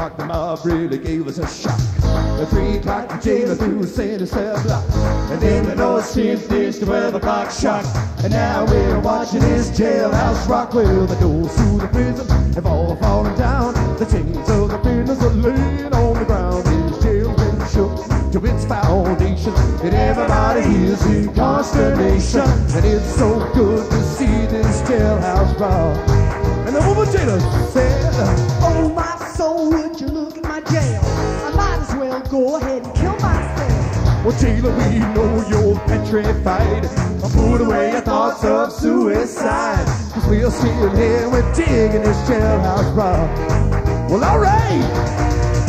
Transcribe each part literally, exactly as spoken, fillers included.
o'clock, the mob really gave us a shock. At three o'clock, the jailer threw a center cell block. And then the North since this twelve o'clock shock. And now we're watching this jailhouse rock. Well, the doors to the prison have all fallen down. The chains of the prisoners are laying on the ground. This jail's been shook to its foundation, and everybody is in consternation. And it's so good to see this jailhouse rock. And the woman jailer said, oh my soul, would you look at my jail? I might as well go ahead and kill myself. well, jailer, we know you're petrified. Put away your thoughts of suicide, 'cause we're still here, we're digging this jailhouse rock. Well, all right.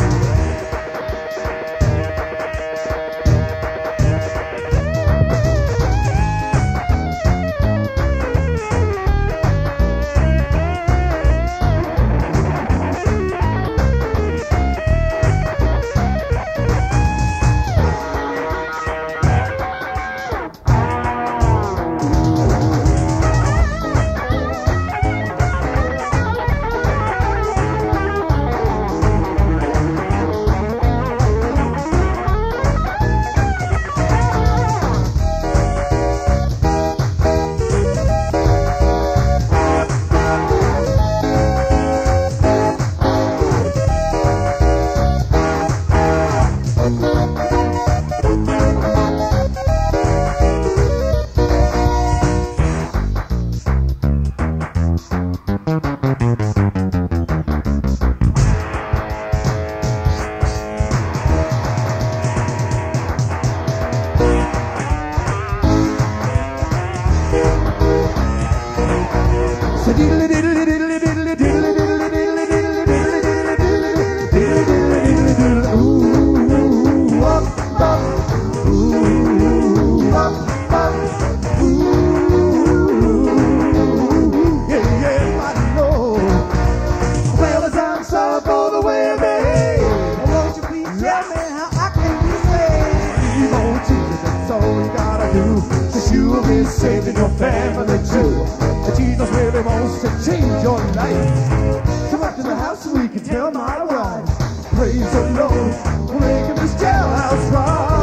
Saving your family too. Jesus really wants to change your life. Come up to the house so we can tell my wife. Praise the Lord, we're making this jailhouse right.